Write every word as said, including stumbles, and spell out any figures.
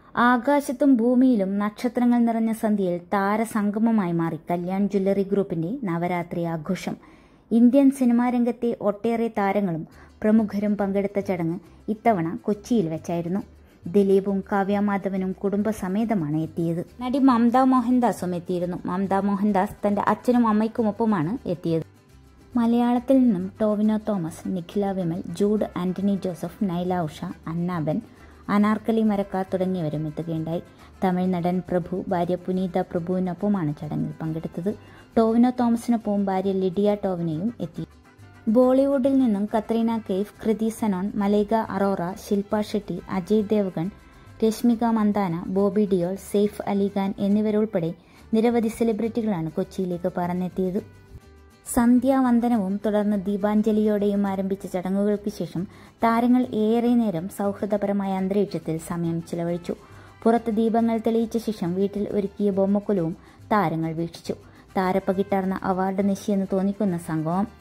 ആകാശത്തും ഭൂമിയിലും നക്ഷത്രങ്ങൾ നിറഞ്ഞ സന്ധ്യയിൽ താരസംഗമമായി മാറി കല്യാൺ ജ്വല്ലറി ഗ്രൂപ്പിന്റെ നവരാത്രി ആഘോഷം. ഇന്ത്യൻ സിനിമാ രംഗത്തെ ഒട്ടേറെ താരങ്ങളും പ്രമുഖരും പങ്കെടുത്ത ചടങ്ങ് ഇത്തവണ കൊച്ചിയിൽ വെച്ചായിരുന്നു. ദിലീപും കാവ്യ മാധവനും കുടുംബസമേതമാണ് എത്തിയത്. നടി മമത മോഹൻദാസും എത്തിയിരുന്നു. മമത മോഹൻദാസ് തന്റെ അച്ഛനും അമ്മയ്ക്കുമൊപ്പമാണ് എത്തിയത്. മലയാളത്തിൽ നിന്നും ടോവിനോ തോമസ്, നിഖില വിമൽ, ജൂഡ് ആന്റണി ജോസഫ്, നൈല ഉഷ, അന്നാബൻ, അനാർക്കലി മരക്കാർ തുടങ്ങിയവരും എത്തുകയുണ്ടായി. തമിഴ് നടൻ പ്രഭു ഭാര്യ പുനീത പ്രഭുവിനൊപ്പമാണ് ചടങ്ങിൽ പങ്കെടുത്തത്. ടോവിനോ തോമസിനൊപ്പവും ഭാര്യ ലിഡിയ ടോവിനോയും എത്തി. ബോളിവുഡിൽ നിന്നും കത്രീന കൈഫ്, കൃതി സനോൺ, മലൈക അറോറ, ശില്പ ഷെട്ടി, അജയ് ദേവ്ഗൺ, രശ്മിക മന്ദാന, ബോബി ഡിയോൾ, സെയ്ഫ് അലി ഖാൻ എന്നിവരുൾപ്പെടെ നിരവധി സെലിബ്രിറ്റികളാണ് കൊച്ചിയിലേക്ക് പറന്നെത്തിയത്. സന്ധ്യാവന്ദനവും തുടർന്ന് ദീപാഞ്ജലിയോടെയും ആരംഭിച്ച ചടങ്ങുകൾക്ക് ശേഷം താരങ്ങൾ ഏറെ നേരം സൗഹൃദപരമായ അന്തരീക്ഷത്തിൽ സമയം ചിലവഴിച്ചു. പുറത്ത് ദീപങ്ങൾ തെളിയിച്ച ശേഷം വീട്ടിൽ ഒരുക്കിയ ബൊമ്മക്കുലവും താരങ്ങൾ വീക്ഷിച്ചു. താരപ്പകിട്ടാർന്ന അവാർഡ് നിശിയെന്ന് തോന്നിക്കുന്ന സംഭവം.